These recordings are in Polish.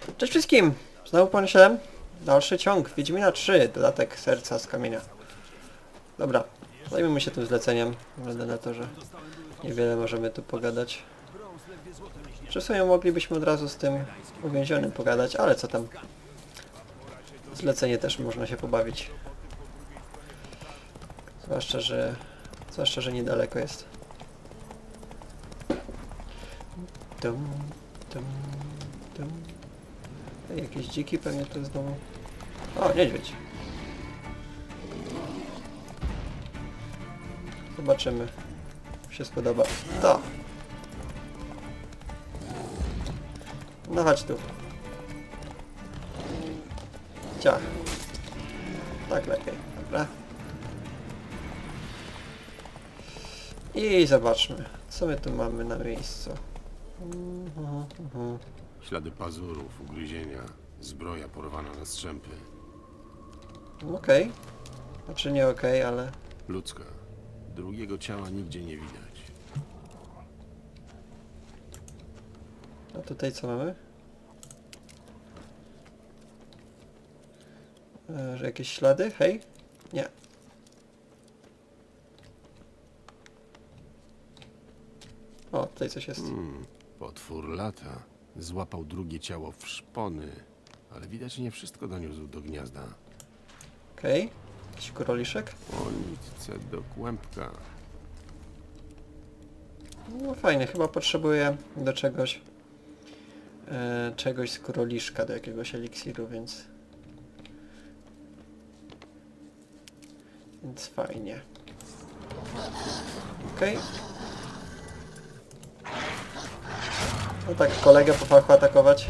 Cześć wszystkim! Znowu pan 7. Dalszy ciąg. Wiedźmina 3. Dodatek serca z kamienia. Dobra. Zajmijmy się tym zleceniem. Względem na to, że niewiele możemy tu pogadać. Czy w sumie moglibyśmy od razu z tym uwięzionym pogadać, ale co tam. Zlecenie też można się pobawić. Zwłaszcza, że niedaleko jest. Dum, dum, dum. Jakieś dziki pewnie tu znowu. O, niedźwiedź. Zobaczymy. Mi się spodoba. To. No chodź tu. Ciach. Tak lepiej. Dobra. I zobaczmy, co my tu mamy na miejscu. Ślady pazurów, ugryzienia, zbroja porwana na strzępy. Okej. Znaczy nie okej, ale... Ludzka. Drugiego ciała nigdzie nie widać. A tutaj co mamy? Że jakieś ślady? Hej? Nie. O, tutaj coś jest. Potwór lata. Złapał drugie ciało w szpony, ale widać nie wszystko doniósł do gniazda. Okej. Jakiś koroliszek? O nitce do kłębka. No fajnie, chyba potrzebuję do czegoś czegoś z koroliszka, do jakiegoś eliksiru, więc fajnie. Okej. No tak, kolegę po fachu atakować.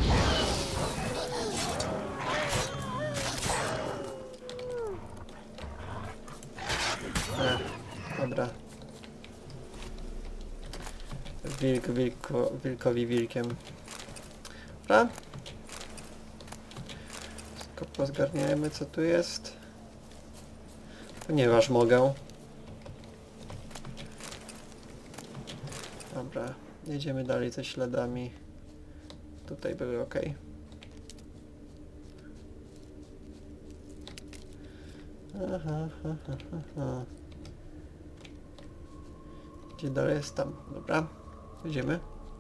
Dobra. Wilkowi wilkiem. Dobra. Tylko pozgarniajmy, co tu jest. Ponieważ mogę. Dobra. Jedziemy dalej ze śladami. Tutaj były ok. Aha. Gdzie dalej jest tam? Dobra. Idziemy.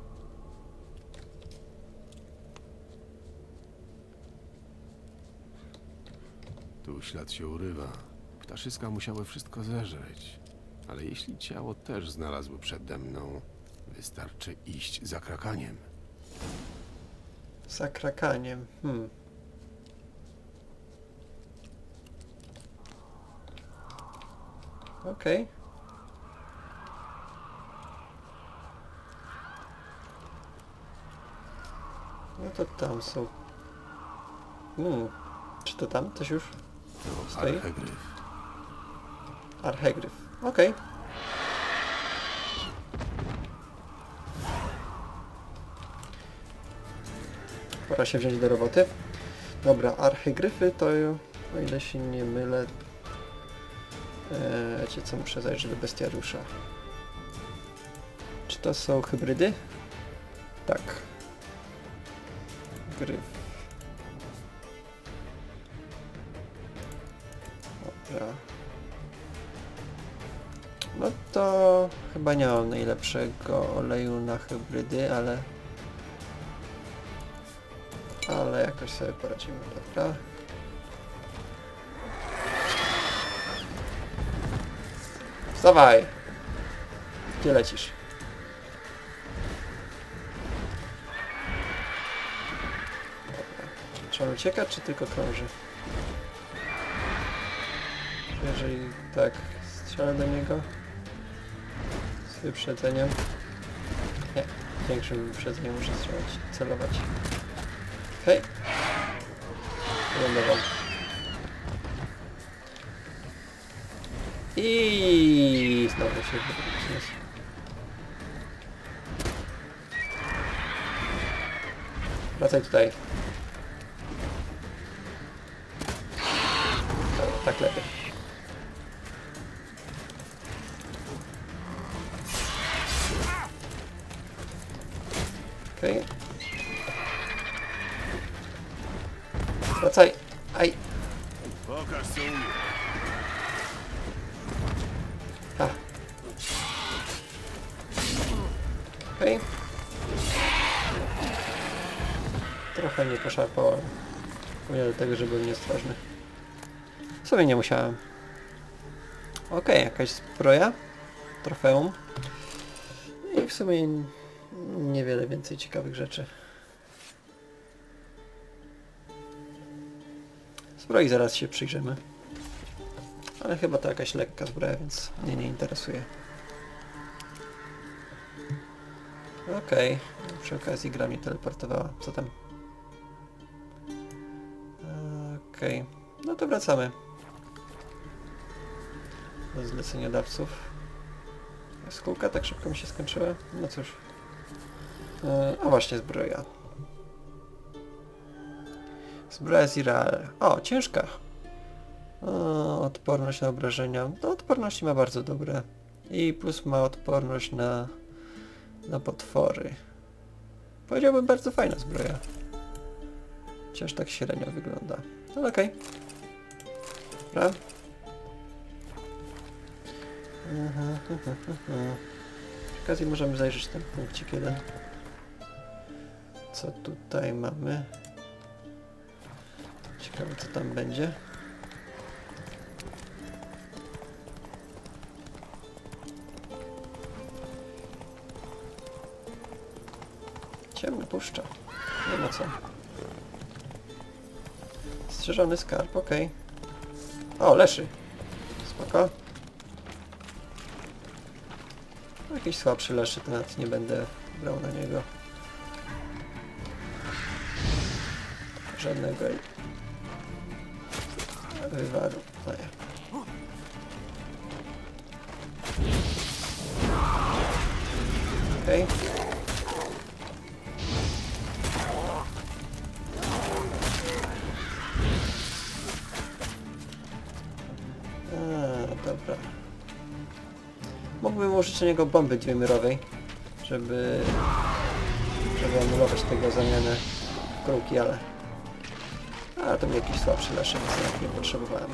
Tu ślad się urywa. Ptaszyska musiały wszystko zeżreć. Ale jeśli ciało też znalazły przede mną, wystarczy iść za krakaniem. Za krakaniem. Okej. No to tam są. Czy to tam coś już To stoi? archegryf. Archegryf. Okej. Pora się wziąć do roboty. Dobra, archegryfy to, o ile się nie mylę, wiecie co, muszę zajrzeć do bestiariusza. Czy to są hybrydy? Tak. Gryf. Dobra. No to chyba nie mam najlepszego oleju na hybrydy, ale jakoś sobie poradzimy, dobra. Wstawaj! Gdzie lecisz? Dobra. Czy on ucieka, czy tylko krąży? Jeżeli tak, strzelę do niego z wyprzedzeniem. Nie, większym wyprzedzeniem muszę strzelać, celować. Hej! Wylądował. I znowu się wrócił. Wracaj tutaj. Tak lepiej. Okej. Wracaj! Aj! Pokaż co umiesz. A. Okej. Trochę nie poszarpałem. Nie do tego, że byłem nieostrożny. W sumie nie musiałem. Okej, jakaś zbroja. Trofeum. I w sumie niewiele więcej ciekawych rzeczy. Zbroi zaraz się przyjrzymy. Ale chyba to jakaś lekka zbroja, więc mnie nie interesuje. Okej. Przy okazji gra mnie teleportowała. Co tam? Okej. No to wracamy do zleceniodawców. Skółka tak szybko mi się skończyła? No cóż. A właśnie, zbroja. Zbroja z Irael. O, ciężka. Odporność na obrażenia. No, odporności ma bardzo dobre. I plus ma odporność na potwory. Powiedziałbym, bardzo fajna zbroja. Chociaż tak średnio wygląda. No okej. Dobra. Przy okazji możemy zajrzeć ten punkcik jeden. Co tutaj mamy? Ciekawe, co tam będzie. Ciemna puszcza. Nie ma co. Strzeżony skarb, okej. O, leszy. Spoko. Jakiś słabszy leszy, to nawet nie będę brał na niego. Żadnego wywaru. No nie. Okej. Dobra. Mógłbym użyć na niego bomby dwuymiarowej, żeby anulować tego zamianę w kruki, ale to był jakiś słabszy leszek, więc nie potrzebowałem.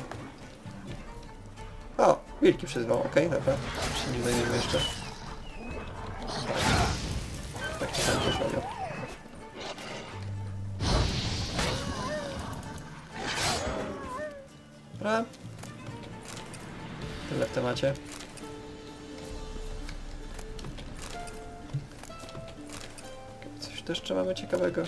O! Wilki przyzwał, okej, dobra. Się nie zajmiemy jeszcze. Tak się sam też robią. Dobra. Tyle w temacie. Coś tu jeszcze mamy ciekawego?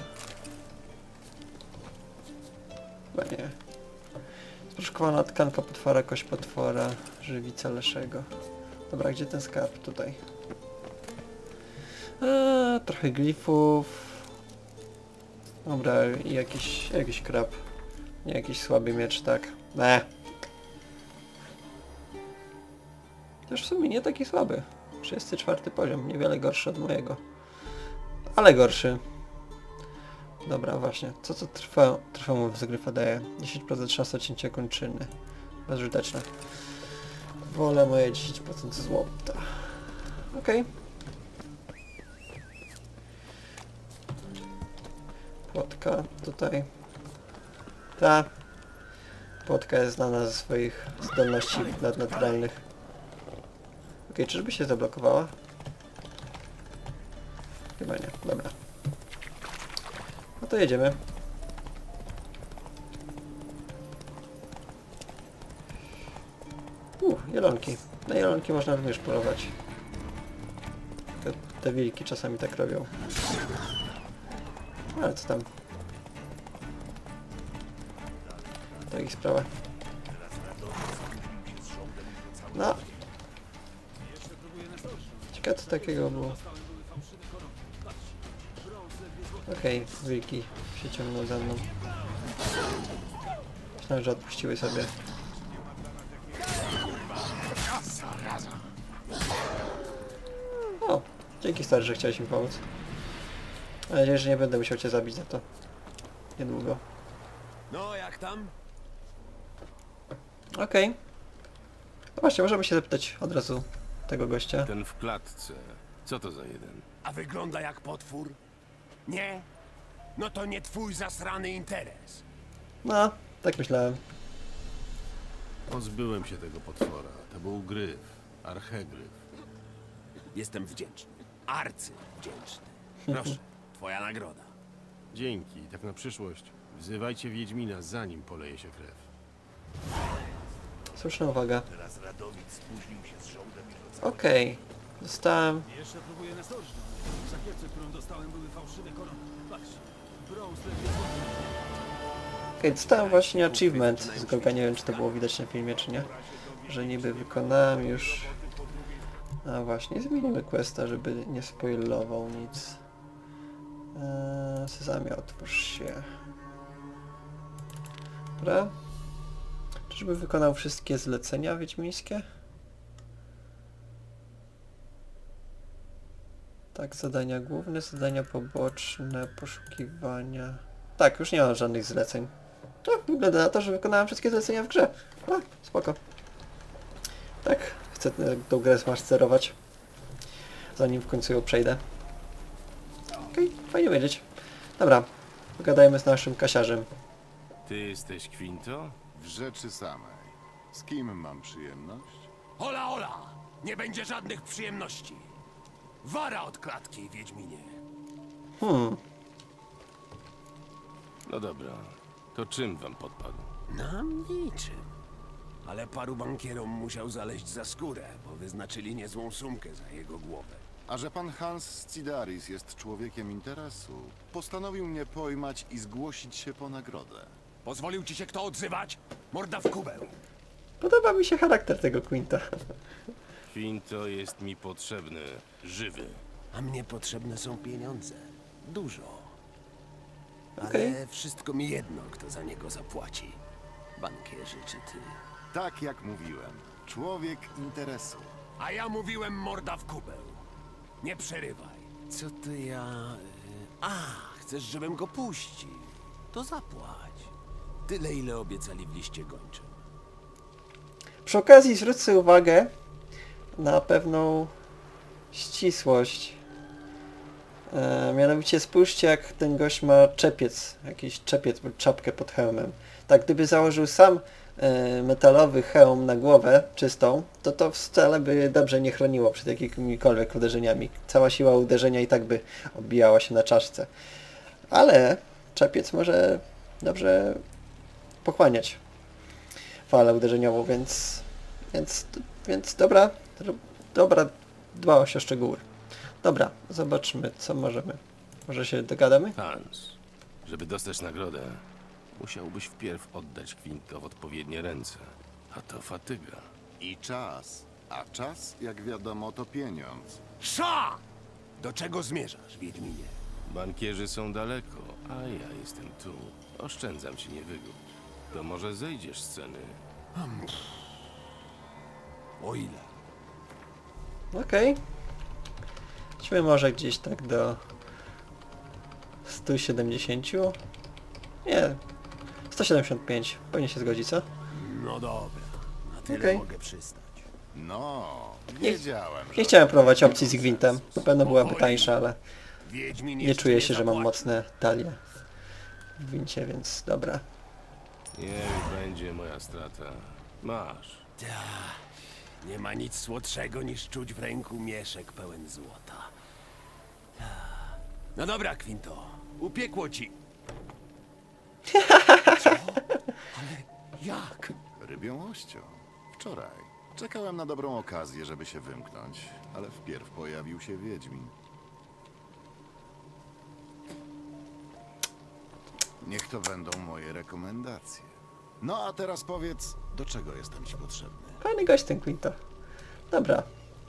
Chyba nie. Sproszkowana tkanka potwora, kość potwora, żywica leszego. Dobra, gdzie ten skarb? Tutaj. Trochę glifów. Dobra, i jakiś krab. Nie, jakiś słaby miecz, tak. Też w sumie nie taki słaby. 34 poziom, niewiele gorszy od mojego. Ale gorszy. Dobra, właśnie. Co trwa mu z gryfa daje? 10% szans odcięcia kończyny. Bezużyteczne. Wolę moje 10% złota. Okej. Płotka tutaj. Ta płotka jest znana ze swoich zdolności nadnaturalnych. Okej, czyżby się zablokowała? Chyba nie, dobra. No to jedziemy. Jelonki. Na jelonki można również polować. Te wilki czasami tak robią. Ale co tam? To ich sprawa. No. Ciekawe co takiego było. Okej, wilki się ciągną za mną. Myślałem, że odpuściły sobie. O, dzięki stary, że chciałeś mi pomóc. Mam nadzieję, że nie będę musiał cię zabić za to. Niedługo. No, jak tam? Okej. No właśnie, możemy się zapytać od razu tego gościa. Ten w klatce. Co to za jeden? A wygląda jak potwór? Nie? No to nie twój zasrany interes. No, tak myślałem. Pozbyłem się tego potwora. To był gryf. Archegryf. Jestem wdzięczny. Arcywdzięczny. Proszę, twoja nagroda. Dzięki. Tak na przyszłość. Wzywajcie Wiedźmina, zanim poleje się krew. Słuszna uwaga. Teraz Radowid spóźnił się z żołdem i Okej. Dostałem... Jeszcze próbuję na stożno. W sakiewce, którą dostałem, były fałszywe korony. Patrz, brąz ledwie złoty. Okej, dostałem właśnie achievement z Goga, nie wiem czy to było widać na filmie czy nie. Że niby wykonałem już... A właśnie, zmienimy questa, żeby nie spoilował nic. Sezamie, otwórz się. Dobra. Czyżby wykonał wszystkie zlecenia wiedźmińskie? Tak, zadania główne, zadania poboczne, poszukiwania... Tak, już nie mam żadnych zleceń. No, wygląda na to, że wykonałem wszystkie zlecenia w grze. A, spoko. Tak, chcę tą grę zmasterować. Zanim w końcu ją przejdę. Okej, fajnie wiedzieć. Dobra, pogadajmy z naszym kasiarzem. Ty jesteś Quinto? W rzeczy samej. Z kim mam przyjemność? Hola, hola! Nie będzie żadnych przyjemności. Wara od klatki, Wiedźminie. No dobra. To czym wam podpadł? Nam niczym. Ale paru bankierom musiał zaleźć za skórę, bo wyznaczyli niezłą sumkę za jego głowę. A że pan Hans Scidaris jest człowiekiem interesu, postanowił mnie pojmać i zgłosić się po nagrodę. Pozwolił ci się kto odzywać? Morda w kubeł. Podoba mi się charakter tego Quinta. Quinto jest mi potrzebny. Żywy. A mnie potrzebne są pieniądze. Dużo. Okej. Ale wszystko mi jedno, kto za niego zapłaci. Bankierzy czy ty. Tak jak mówiłem, człowiek interesu. A ja mówiłem morda w kubeł. Nie przerywaj. Co ty ja... chcesz, żebym go puścił? To zapłać. Tyle, ile obiecali w liście gończym. Przy okazji zwrócę uwagę na pewną ścisłość. Mianowicie spójrzcie, jak ten gość ma czepiec, jakiś czepiec bądź czapkę pod hełmem. Tak, gdyby założył sam metalowy hełm na głowę czystą, to wcale by dobrze nie chroniło przed jakimikolwiek uderzeniami. Cała siła uderzenia i tak by odbijała się na czaszce. Ale czepiec może dobrze pochłaniać falę uderzeniową, więc dobra dbałość o szczegóły. Dobra, zobaczmy co możemy. Może się dogadamy? Hans, żeby dostać nagrodę, musiałbyś wpierw oddać Quinto w odpowiednie ręce. A to fatyga. I czas. A czas, jak wiadomo, to pieniądz. Sza! Do czego zmierzasz, Wiedźminie? Bankierzy są daleko, a ja jestem tu. Oszczędzam ci niewygód. To może zejdziesz z ceny. O ile? Okej. Idźmy może gdzieś tak do 170. Nie. 175. Powinien się zgodzić, co? No dobra. Na tyle Okej. mogę przystać. No, wiedziałem, Nie że... chciałem próbować opcji z Gwintem. Na pewno byłaby tańsza, ale Wiedźmin nie jeszcze czuję się, że mam zapłaci. mocne talie w Gwincie, więc dobra. Niech będzie moja strata. Masz. Nie ma nic słodszego niż czuć w ręku mieszek pełen złota. No dobra, Quinto. Upiekło ci. Co? Ale jak? Rybią ością. Wczoraj. Czekałem na dobrą okazję, żeby się wymknąć, ale wpierw pojawił się Wiedźmin. Niech to będą moje rekomendacje. No a teraz powiedz, do czego jestem ci potrzebny? Fajny gość ten Quinto. Dobra.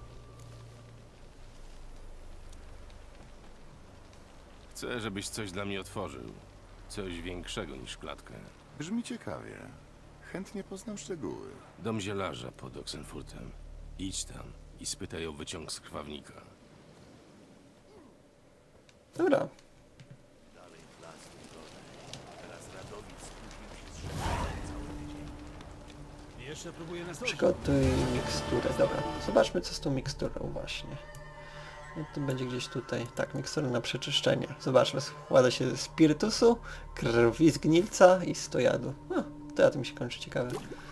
Chcę, żebyś coś dla mnie otworzył. Coś większego niż klatkę. Brzmi ciekawie. Chętnie poznam szczegóły. Dom zielarza pod Oxenfurtem. Idź tam i spytaj o wyciąg z krwawnika. Dobra. Jeszcze próbuję na stożno. Przygotuj miksturę. Dobra. Zobaczmy co z tą miksturą właśnie. No to będzie gdzieś tutaj. Tak, mikstura na przeczyszczenie. Zobaczmy, składa się ze spirytusu, krwi z gnilca i stojadu. No, to ja tym się kończy, ciekawe.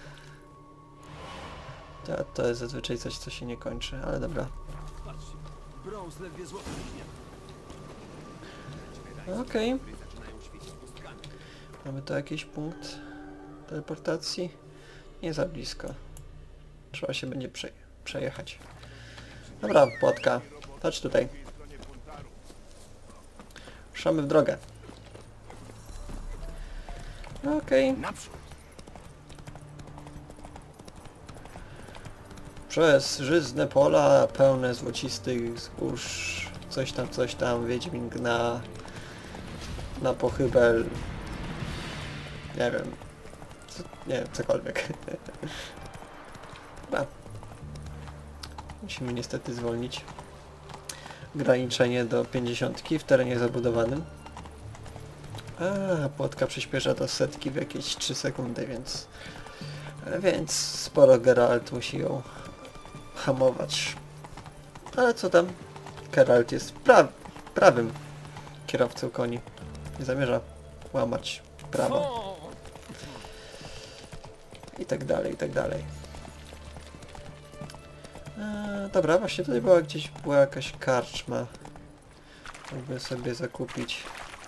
To jest zazwyczaj coś, co się nie kończy, ale dobra. Patrzcie, brąz ledwie złoty liśnie. Okej. Mamy tu jakiś punkt teleportacji? Nie za blisko. Trzeba się będzie przejechać. Dobra, płotka. Chodź tutaj. Ruszamy w drogę. Okej. Naprzód! Przez żyzne pola pełne złocistych zbóż. Coś tam, Wiedźmin gna. Na pochybel. Nie wiem. Nie wiem, cokolwiek. Dobra. Musimy niestety zwolnić ograniczenie do 50 w terenie zabudowanym. A płotka przyspiesza do 100 w jakieś 3 sekundy, więc sporo Geralt musi ją hamować. Ale co tam? Geralt jest prawym kierowcą koni. Nie zamierza łamać prawa. I tak dalej, i tak dalej. Dobra, właśnie tutaj była jakaś karczma. Mógłbym sobie zakupić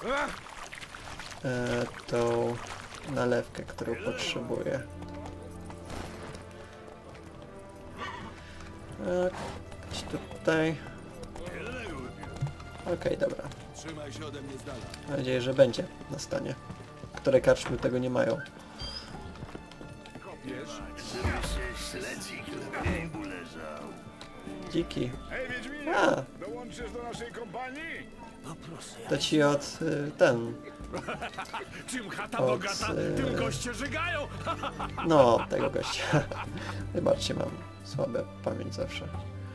tą nalewkę, którą potrzebuję. Gdzieś tutaj. Okej, dobra. Trzymaj się ode mnie z dala. Mam nadzieję, że będzie na stanie. Które karczmy tego nie mają. Dziki. Hej Wiedźminie, A, dołączysz do naszej kompanii? No proszę. to ci od ten. Czym chata Od, bogata, tym goście żygają! No, tego gościa. Wybaczcie, mam słabe pamięć zawsze.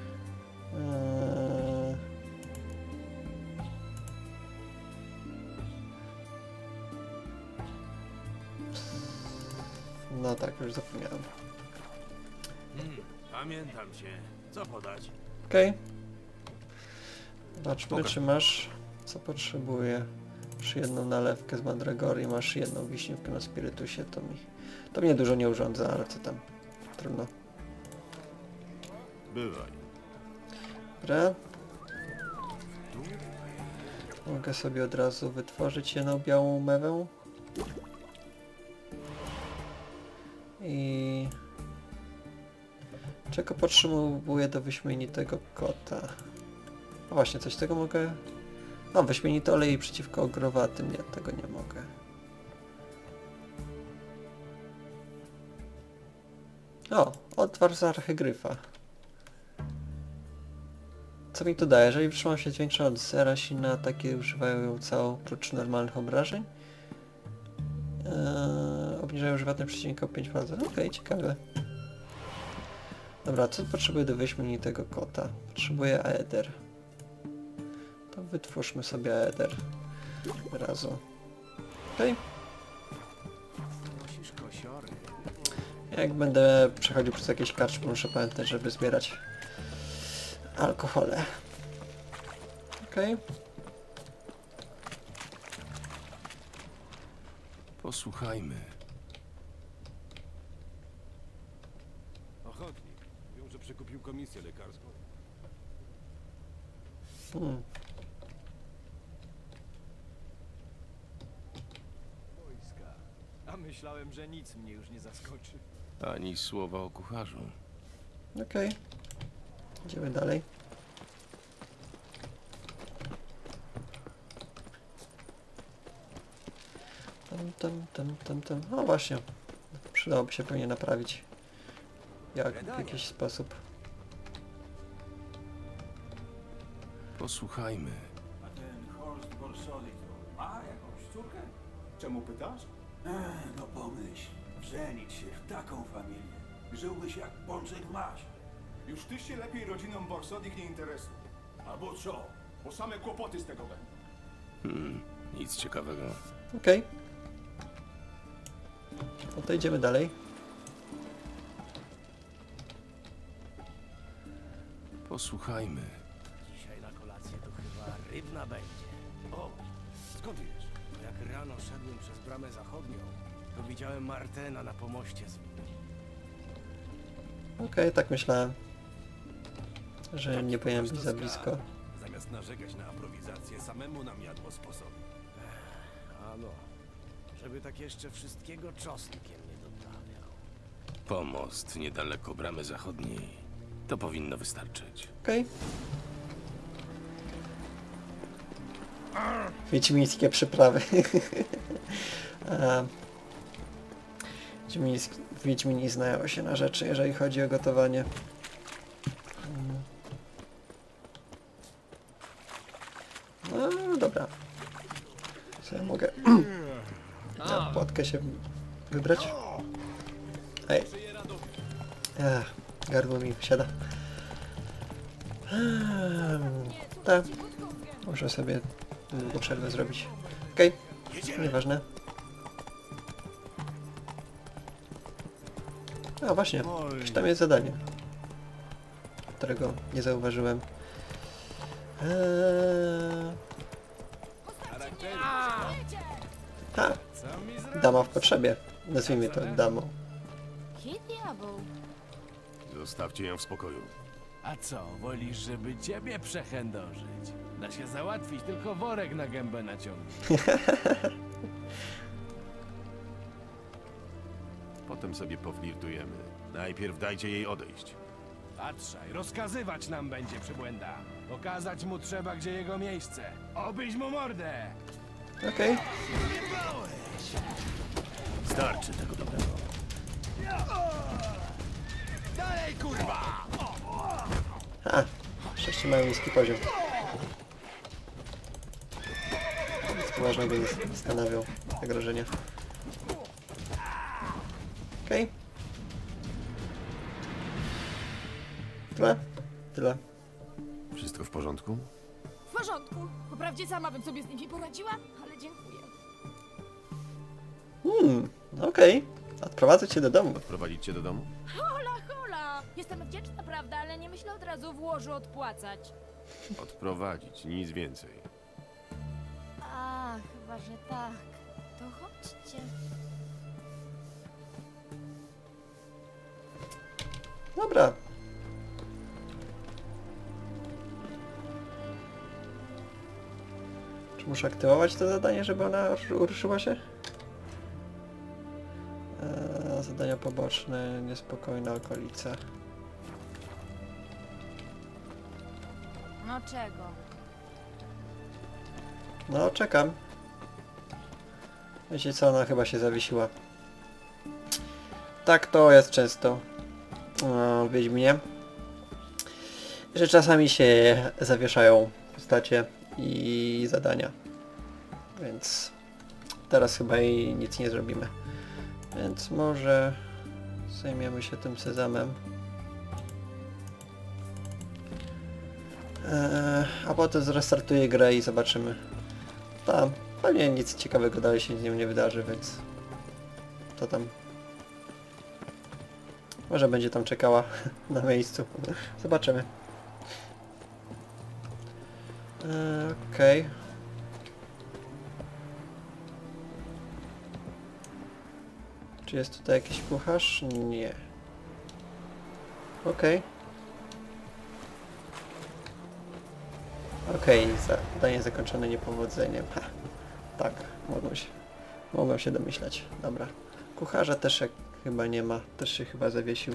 No tak, już zapomniałem. Pamiętam cię. Co podać? Okej. Zobaczmy, czy masz co potrzebuję. Masz jedną nalewkę z mandragory i masz jedną wiśniówkę na spirytusie, to mnie dużo nie urządza, ale co tam, trudno. Bywaj. Dobra. Mogę sobie od razu wytworzyć jedną białą mewę. I... czego potrzebuję do wyśmienitego kota? No właśnie, coś tego mogę... O, wyśmienity olej przeciwko ogrowatym. Nie, tego nie mogę. O, odwar z archygryfa. Co mi to daje? Jeżeli wytrzymam się zwiększa od 0, silne ataki używają ją całą prócz normalnych obrażeń. Obniżają używane przeciwnika o 5%. Okej, ciekawe. Dobra, co potrzebuję do wyśmienitego kota? Potrzebuję aeder. To wytwórzmy sobie aeder. Od razu. Okej. Jak będę przechodził przez jakieś karczmy, muszę pamiętać, żeby zbierać alkohole. Okej. Posłuchajmy. Ochotnik. Mówią, że przekupił komisję lekarską. Wojska. A myślałem, że nic mnie już nie zaskoczy. Ani słowa o kucharzu. Okej. Idziemy dalej. Tam. O właśnie. Przydałoby się pewnie naprawić. W jakiś sposób. Posłuchajmy. A ten Horst Borsody to ma jakąś córkę? Czemu pytasz? No pomyśl, żenić się w taką familię. Żyłbyś jak pączek w maś. Już ty się lepiej rodziną Borsodich nie interesuj, Albo co? bo same kłopoty z tego będą. Nic ciekawego. Okej. No to idziemy dalej. Posłuchajmy. Dzisiaj na Rybna będzie. O, skąd wiesz? Bo jak rano szedłem przez bramę zachodnią, to widziałem Martena na pomoście z Okej, tak myślałem. Że nie powinienem być za blisko. Zamiast narzekać na aprowizację, samemu nam jadło sposoby. Ano, żeby tak jeszcze wszystkiego czosnkiem nie doprawiał. Pomost niedaleko bramy zachodniej. To powinno wystarczyć. Okej. Wiedźmińskie przyprawy. Wiedźmini znają się na rzeczy, jeżeli chodzi o gotowanie. No dobra. Co ja mogę? Na płatkę się wybrać? Ej. Gardło mi wysiada. Tak. Muszę sobie długą przerwę zrobić. Okej. Nieważne. A właśnie, jakieś tam jest zadanie, którego nie zauważyłem. Ha! Dama w potrzebie. Nazwijmy to damą. Zostawcie ją w spokoju. A co, wolisz, żeby ciebie przechędożyć? Da się załatwić, tylko worek na gębę naciągnąć. Potem sobie poflirtujemy. Najpierw dajcie jej odejść. Patrzaj, rozkazywać nam będzie przybłęda. Pokazać mu trzeba, gdzie jego miejsce. Obyś mu mordę! Okej. Starczy tego dobrego. Dalej, kurwa! Ha! Szczęście mają niski poziom. Nic poważnego nie stanowią zagrożenia. Okej. Tyle? Tyle. Wszystko w porządku? W porządku. Wprawdzie sama bym sobie z nimi poradziła, ale dziękuję. Okej. Odprowadzę cię do domu. Odprowadzić cię do domu? Hola, hola! Jestem wdzięczna, prawda, ale nie myślę od razu w łożu odpłacać. Odprowadzić, nic więcej. A, chyba, że tak. To chodźcie. Dobra. Czy muszę aktywować to zadanie, żeby ona ruszyła się? Zadania poboczne, niespokojna okolica. No czego? No, czekam. Wiecie co, ona chyba się zawiesiła. Tak to jest często w Wiedźminie. Że czasami się zawieszają postacie i zadania. Więc teraz chyba jej nic nie zrobimy. Więc może zajmiemy się tym sezamem. A potem zrestartuję grę i zobaczymy. Tam pewnie nic ciekawego dalej się z nią nie wydarzy, więc to tam. Może będzie tam czekała na miejscu. Zobaczymy. Okej. Czy jest tutaj jakiś kucharz? Nie. Okej. Okej, zadanie zakończone niepowodzeniem. Ha, tak, mogą się domyślać. Dobra. Kucharza też jak chyba nie ma, też się chyba zawiesił.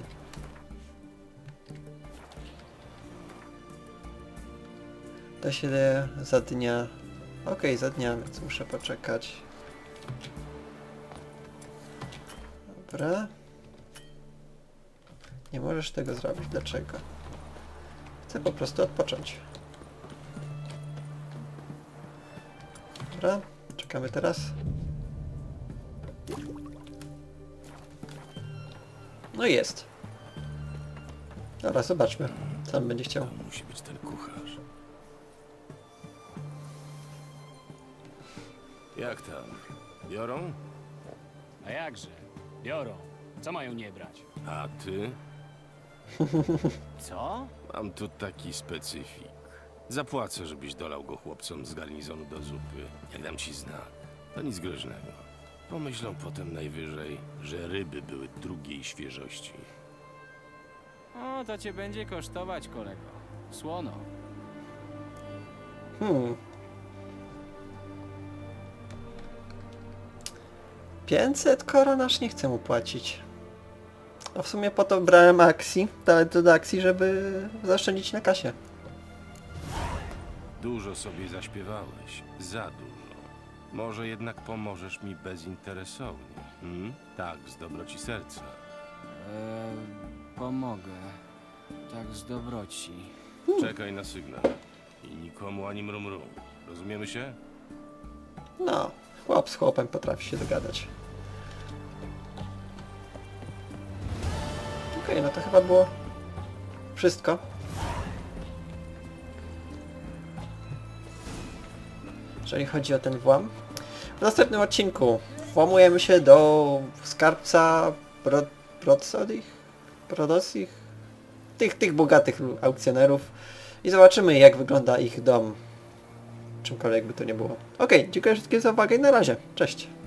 To się za dnia. Okej, za dnia, więc muszę poczekać. Dobra. Nie możesz tego zrobić. Dlaczego? Chcę po prostu odpocząć. Dobra, czekamy teraz. No i jest. Dobra, zobaczmy, co on będzie chciał. To musi być ten kucharz. Jak tam? Biorą? A jakże? Biorą. Co mają nie brać? A ty? Co? Mam tu taki specyfik. Zapłacę, żebyś dolał go chłopcom z garnizonu do zupy. Jak dam ci znak, to nic groźnego. Pomyślą potem najwyżej, że ryby były drugiej świeżości. O, to cię będzie kosztować, kolego. Słono. 500 koron aż nie chcę mu płacić. A w sumie po to brałem akcji, talent do akcji, żeby zaoszczędzić na kasie. Dużo sobie zaśpiewałeś. Za dużo. Może jednak pomożesz mi bezinteresownie. Tak, z dobroci serca. Pomogę. Tak z dobroci. Czekaj na sygnał. I nikomu ani mrumru. Rozumiemy się? No, chłop z chłopem potrafi się dogadać. Okej, no to chyba było wszystko. Jeżeli chodzi o ten włam. W następnym odcinku włamujemy się do skarbca Brodosich? Tych bogatych aukcjonerów i zobaczymy, jak wygląda ich dom. Czymkolwiek by to nie było. Okej, dziękuję wszystkim za uwagę i na razie. Cześć.